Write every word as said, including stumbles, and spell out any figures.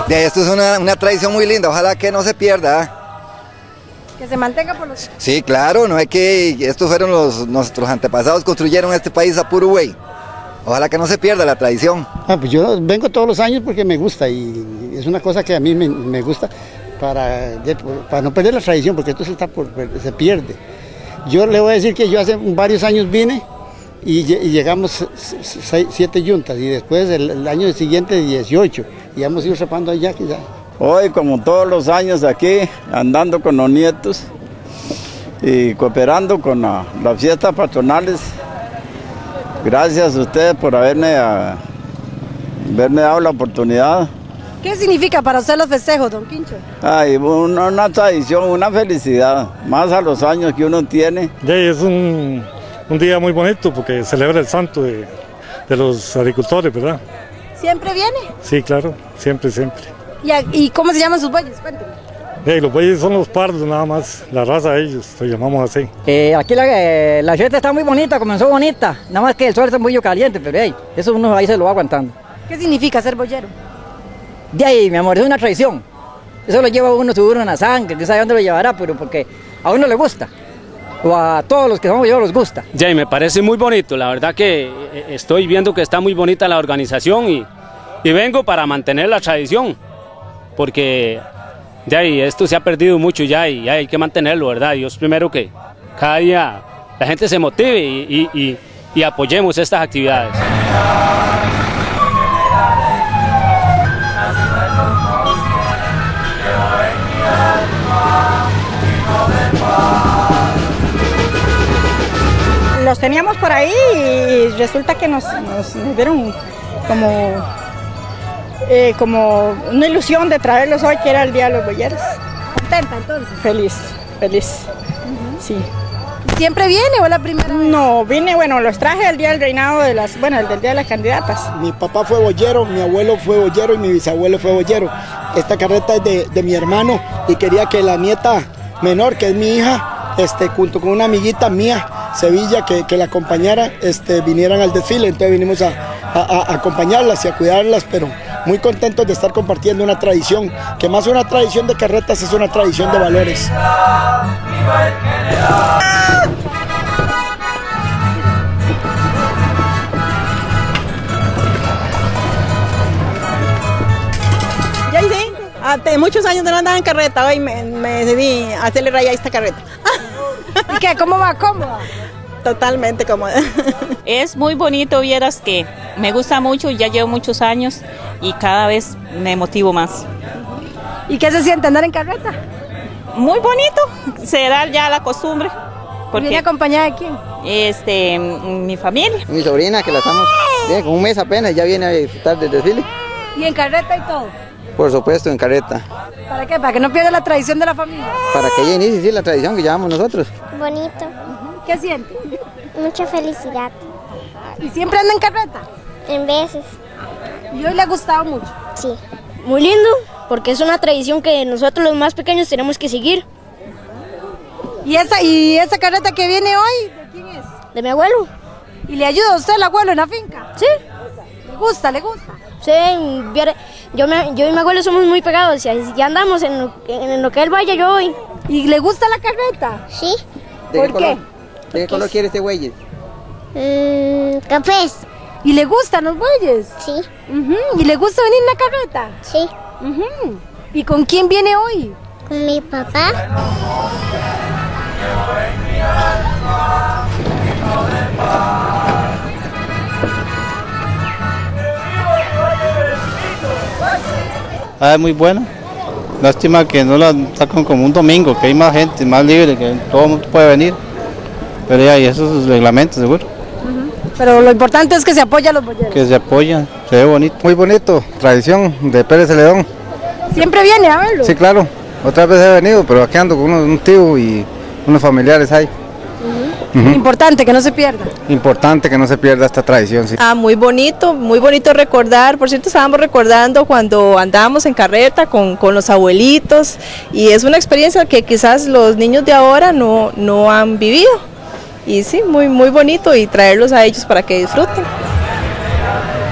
De esto es una, una tradición muy linda, ojalá que no se pierda. Que se mantenga por los... Sí, claro, no hay que... Estos fueron los... Nuestros antepasados construyeron este país a puro güey. Ojalá que no se pierda la tradición. Ah, pues yo vengo todos los años porque me gusta y es una cosa que a mí me, me gusta para, para no perder la tradición, porque esto se, está por, se pierde. Yo le voy a decir que yo hace varios años vine y, y llegamos seis, siete yuntas y después el, el año siguiente dieciocho y hemos ido rapando allá quizá. Hoy, como todos los años aquí, andando con los nietos y cooperando con la, las fiestas patronales. Gracias a ustedes por haberme, a, haberme dado la oportunidad. ¿Qué significa para usted los festejos, don Quincho? Ay, una, una tradición, una felicidad, más a los años que uno tiene. Ya es un, un día muy bonito porque celebra el santo de, de los agricultores, ¿verdad? ¿Siempre viene? Sí, claro, siempre, siempre. ¿Y, a, y cómo se llaman sus bueyes? Cuénteme. Hey, los bueyes son los pardos nada más, la raza de ellos, lo llamamos así. Eh, aquí la, eh, la fiesta está muy bonita, comenzó bonita, nada más que el sol está muy caliente, pero hey, eso uno ahí se lo va aguantando. ¿Qué significa ser boyero? De ahí, mi amor, es una tradición. Eso lo lleva uno seguro en la sangre, que sabe dónde lo llevará, pero porque a uno le gusta, o a todos los que somos boyeros les gusta. Ya, y me parece muy bonito, la verdad que estoy viendo que está muy bonita la organización y, y vengo para mantener la tradición, porque ya y esto se ha perdido mucho ya y ya hay que mantenerlo, ¿verdad? Dios primero que cada día la gente se motive y, y, y, y apoyemos estas actividades. Los teníamos por ahí y resulta que nos, nos, nos dieron como... Eh, como una ilusión de traerlos hoy, que era el Día de los Boyeros. ¿Contenta entonces? Feliz, feliz, uh-huh. Sí. ¿Siempre viene o la primera vez? No, vine, bueno, los traje el día del reinado de las, bueno, el del Día de las Candidatas. Mi papá fue boyero, mi abuelo fue boyero y mi bisabuelo fue boyero. Esta carreta es de, de mi hermano y quería que la nieta menor, que es mi hija, este, junto con una amiguita mía, Sevilla, que, que la acompañara, este, vinieran al desfile. Entonces vinimos a, a, a acompañarlas y a cuidarlas, pero muy contentos de estar compartiendo una tradición, que más que una tradición de carretas es una tradición de valores. Ya hice, hace muchos años de no andar en carreta, hoy me, me decidí hacerle raya a esta carreta. ¿Y qué? ¿Cómo va? ¿Cómoda? Totalmente cómoda. Es muy bonito, vieras que me gusta mucho, ya llevo muchos años y cada vez me motivo más. ¿Y qué se siente andar en carreta? Muy bonito, será ya la costumbre. Porque ¿viene acompañada de quién? Este, mi familia. Mi sobrina, que la estamos, bien, con un mes apenas, ya viene a disfrutar del desfile. ¿Y en carreta y todo? Por supuesto, en carreta. ¿Para qué? ¿Para que no pierda la tradición de la familia? Para que ella inicie, sí, la tradición que llevamos nosotros. Bonito. ¿Qué siente? Mucha felicidad. ¿Y siempre anda en carreta? En veces. ¿Y hoy le ha gustado mucho? Sí. Muy lindo, porque es una tradición que nosotros los más pequeños tenemos que seguir. ¿Y esa, y esa carreta que viene hoy, de quién es? De mi abuelo. ¿Y le ayuda a usted el abuelo en la finca? Sí. ¿Le gusta, le gusta? Sí, yo, me, yo y mi abuelo somos muy pegados, y ya andamos en lo, en lo que él vaya, yo voy. ¿Y le gusta la carreta? Sí. ¿Por qué? qué? ¿De qué color quiere este bueyes? Mmm, cafés. ¿Y le gustan los bueyes? Sí. Uh-huh. ¿Y le gusta venir en la carreta? Sí. Uh-huh. ¿Y con quién viene hoy? Con mi papá. Ah, es muy buena. Lástima que no la sacan como un domingo, que hay más gente, más libre, que todo el mundo puede venir. Pero ya, y esos son los reglamentos, seguro. Uh-huh. Pero lo importante es que se apoya a los boyeros. Que se apoyan, se ve bonito. Muy bonito, tradición de Pérez Celedón. ¿Siempre viene a verlo? Sí, claro. Otras veces he venido, pero aquí ando con unos, un tío y unos familiares ahí. Uh-huh. Uh-huh. Importante que no se pierda. Importante que no se pierda esta tradición, sí. Ah, muy bonito, muy bonito recordar. Por cierto, estábamos recordando cuando andábamos en carreta con, con los abuelitos y es una experiencia que quizás los niños de ahora no, no han vivido. Y sí, muy, muy bonito y traerlos a ellos para que disfruten.